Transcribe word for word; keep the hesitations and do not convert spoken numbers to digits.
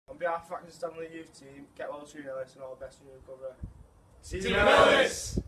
On behalf of Accrington Stanley Youth team, get well soon, Ellis, and all the best in your recovery. teamEllis!